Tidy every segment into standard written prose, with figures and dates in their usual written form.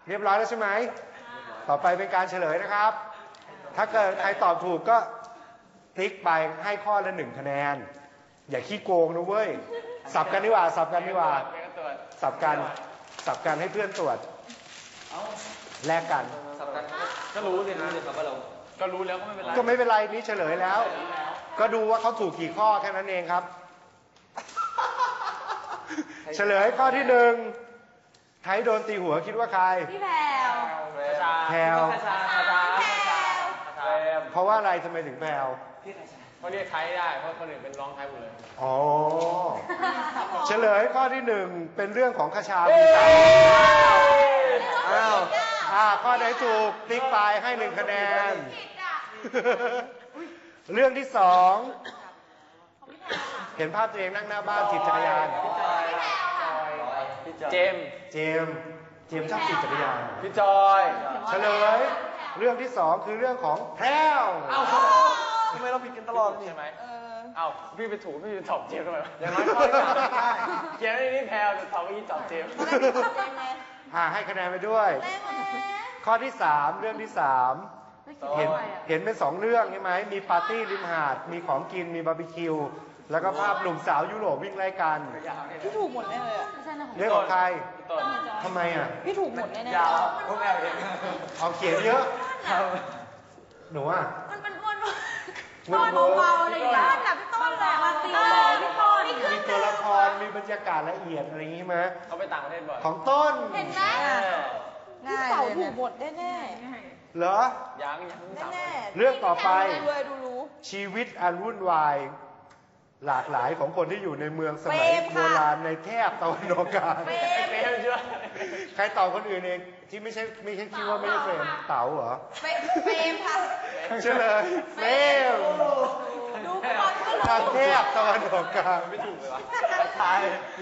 เรียบร้อยแล้วใช่ไหมต่อไปเป็นการเฉลยนะครับถ้าเกิดใครตอบถูกก็ติ๊กไปให้ข้อละ1 คะแนนอย่าขี้โกงนะเว้ยสับกันดีกว่าสับกันให้เพื่อนตรวจแลกกันก็รู้สิครับว่าเราก็รู้แล้วก็ไม่เป็นไรนี่เฉลยแล้วก็ดูว่าเขาถูกกี่ข้อแค่นั้นเองครับเฉลยข้อที่1ใครโดนตีหัวคิดว่าใครพี่แพรวเพราะว่าอะไรทำไมถึงแพรวเขาเรียกไทยได้เพราะคนอื่นเป็นร้องไทยหมดเลยอ๋อเฉลยข้อที่1เป็นเรื่องของคชามีสายข้อไหนถูกติ๊กไปให้1 คะแนนเรื่องที่2เห็นภาพตัวเองนั่งหน้าบ้านถีบจักรยานเจมชอบขี่จักรยานพี่จอยเฉลยเรื่องที่2คือเรื่องของแพรวทำไมเราผิดกันตลอดใช่ไหมพี่ไปถูกพี่ไปตอบเจมทำไมอย่างน้อยข้อที่3ได้เขียนในนี้แพรวจะตอบเมื่อกี้ตอบเจมให้คะแนนไปด้วยข้อที่3เรื่องที่3เห็นเป็น2เรื่องใช่ไหมมีปาร์ตี้ริมหาดมีของกินมีบาร์บีคิวแล้วก็ภาพหนุ่มสาวยุโรปวิ่งไล่กันพี่ถูกหมดเลยเรื่องของใครทำไมพี่ถูกหมดแน่ๆยาวพวกแม่เองเอาเขียนเยอะหนูมันเบาๆอะไรอย่างเงี้ยกับพี่ต้นแหละมาตีพี่ต้นมีตัวละครมีบรรยากาศละเอียดอะไรอย่างงี้ไหมเขาไปต่างประเทศบ่อยของต้นเห็นไหมพี่เสาถูกหมดแน่เหรอยังแน่เรื่องต่อไปชีวิตอันวุ่นวายหลากหลายของคนที่อยู่ในเมืองสมัยโบราณในแถบตะวันออกกลางใครตอบคนอื่นเองที่ไม่ใช่คิดว่าไม่ใช่เฟรมเต๋าเหรอเฟรมค่ะเฉลยเฟรมดูก่อนก็รู้ทางแถบตะวันออกกลางไม่ถูกเลยวะตาย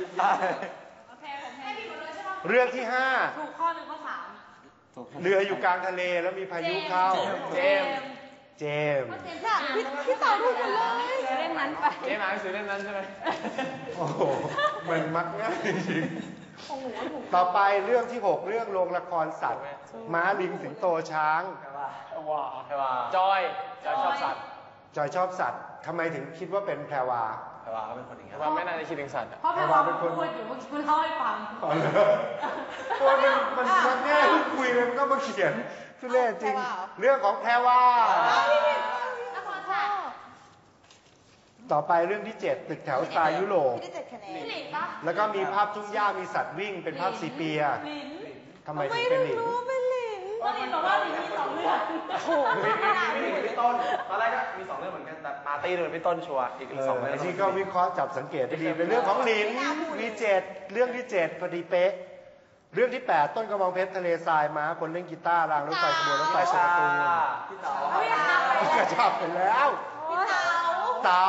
เรื่องที่ 5ถูกข้อ1ข้อ 3เรืออยู่กลางทะเลแล้วมีพายุเข้าเจมพี่ต่อถูกหมดเลยเล่นนั้นไปเจมอ่านหนังสือเล่นนั้นใช่ไหมโอ้โหมันมักง่ายจริงต่อไปเรื่องที่6เรื่องโรงละครสัตว์ม้าลิงสิงโตช้างจอยชอบสัตว์ทำไมถึงคิดว่าเป็นแพรวาก็เป็นคนอย่างนี้ไม่น่าจะคิดถึงสัตว์เพราะแพรวาเป็นคนพูดอยู่เมื่อกี้คุณเล่าให้ฟังตัวมันมักง่ายคุยเลยมันก็มาเขียนทุเรศจริงเรื่องของแพรวาต่อไปเรื่องที่7ตึกแถวสไตล์ยุโรปแล้วก็มีภาพทุ่งหญ้ามีสัตว์วิ่งเป็นภาพซีเปียทำไมถึงเป็นหลินก็ลินบอกว่าลินมี2เรื่องพี่ต้นตอนแรกก็มี2เรื่องเหมือนกันแต่ปาร์ตี้เหมือนพี่ต้นชัวร์อีก2เรื่องที่ก็วิเคราะห์จับสังเกตดีเป็นเรื่องของหลินมี7เรื่องที่7พอดีเป๊ะเรื่องที่8ต้นกระบองเพชรทะเลทรายม้าคนเล่นกีตาร์รางรถไฟขบวนรถไฟชนตูนกระชับไปแล้วเต๋า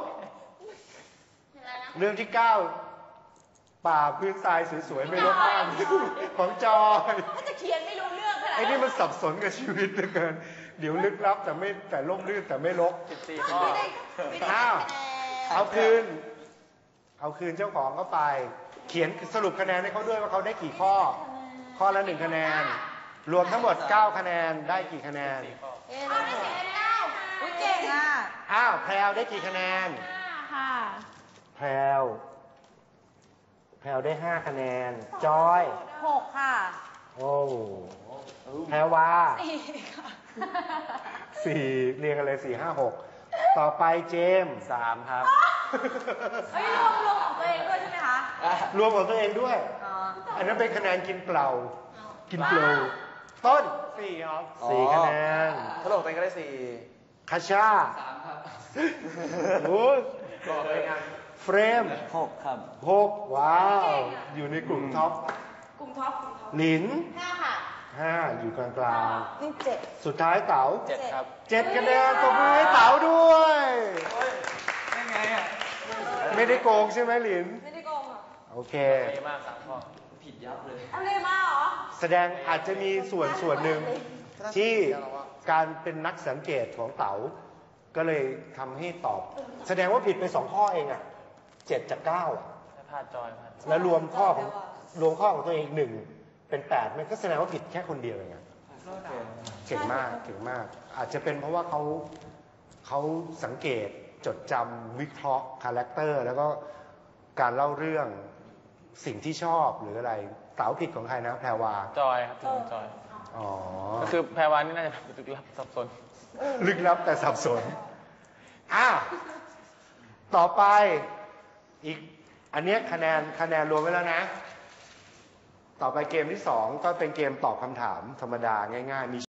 เรื่องที่9ป่าพื้นทรายสวยๆไม่รกมากของจอยจะเขียนไม่รู้เรื่องขนาดไอ้นี่มันสับสนกับชีวิตเหลือเกินเดี๋ยวลึกลับแต่ล่มลื่นแต่ไม่รก 14ข้อเอาคืนเจ้าของเข้าไปเขียนสรุปคะแนนให้เขาด้วยว่าเขาได้กี่ข้อละ1 คะแนนรวมทั้งหมด9 คะแนนได้กี่คะแนนเก่งแพรวได้กี่คะแนนค่ะแพรวได้5 คะแนนจอย 6ค่ะโอ้แพรวา4เรียงกันเลย4 5 6ต่อไปเจม 3ครับรวมของตัวเองด้วยใช่ไหมคะรวมของตัวเองด้วยอันนั้นเป็นคะแนนกินเปล่าต้น 4ครับ 4 คะแนนถ้าลงตัวเองก็ได้4 คาชา 3ครับโอ้เฟรม 6ครับ 6ว้าวอยู่ในกลุ่มท็อปหลิน 5ค่ะ 5อยู่กลางนี่7 สุดท้ายเต๋า 7ครับ 7 คะแนนตบมือให้เต๋าด้วยได้ไงไม่ได้โกงใช่ไหมหลินไม่ได้โกงโอเคมาก3ข้อผิดยับเลยอะไรมาเหรอแสดงอาจจะมีส่วนหนึ่งที่การเป็นนักสังเกตของเต๋าก็เลยทำให้ตอบแสดงว่าผิดไป2 ข้อเอง7 จาก 9 พลาดจอยแล้วรวมข้อของตัวเอง1 เป็น8มันก็แสดงว่าผิดแค่คนเดียวเองเก่งมากเก่งมาก อาจจะเป็นเพราะว่าเขาสังเกตจดจำวิเคราะห์คาแรคเตอร์แล้วก็การเล่าเรื่องสิ่งที่ชอบหรืออะไรเต๋าผิดของใครนะแพรวาจอยครับทีมจอยอ๋อก็คือแพรวานี่น่าจะลึกลับซับซ้อนลึกลับแต่สับสนต่อไปอีกอันเนี้ยคะแนนรวมไว้แล้วนะต่อไปเกมที่2ก็เป็นเกมตอบคำถามธรรมดาง่ายๆมี